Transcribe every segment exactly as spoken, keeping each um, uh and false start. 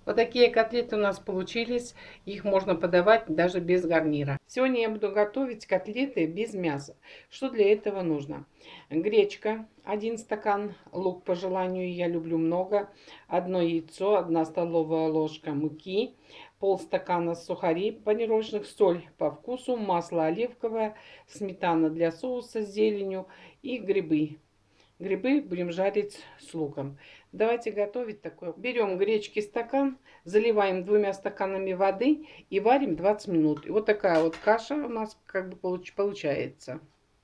Вот такие котлеты у нас получились. Их можно подавать даже без гарнира. Сегодня я буду готовить котлеты без мяса. Что для этого нужно? Гречка один стакан, лук по желанию, я люблю много, одно яйцо, одна столовая ложка муки, полстакана сухарей панировочных, соль по вкусу, масло оливковое, сметана для соуса с зеленью и грибы. Грибы будем жарить с луком. Давайте готовить такое. Берем гречки стакан, заливаем двумя стаканами воды и варим двадцать минут. И вот такая вот каша у нас как бы получается.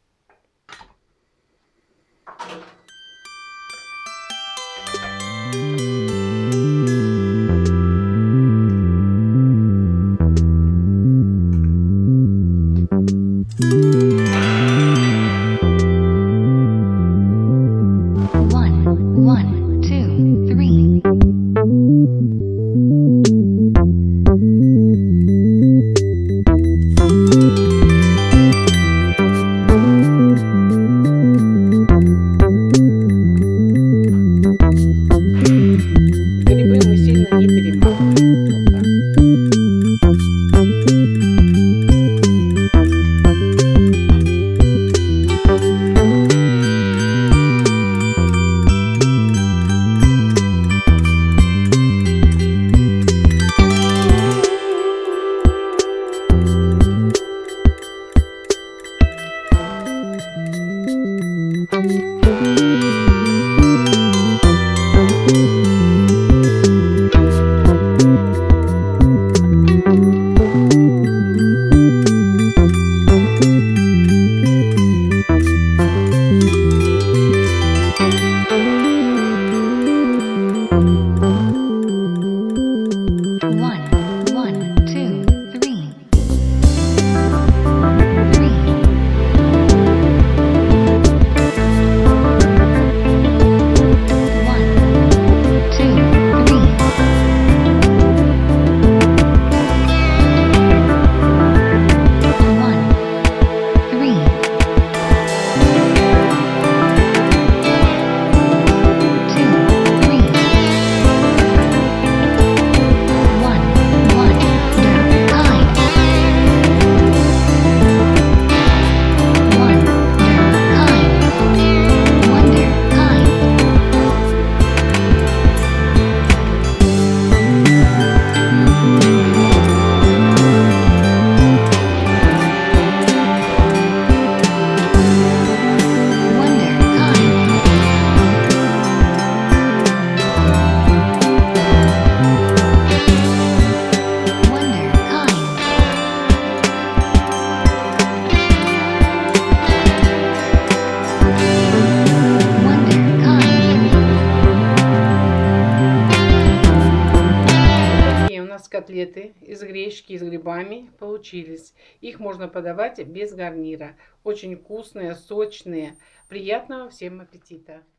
Котлеты из гречки с грибами получились. Их можно подавать без гарнира. Очень вкусные, сочные. Приятного всем аппетита!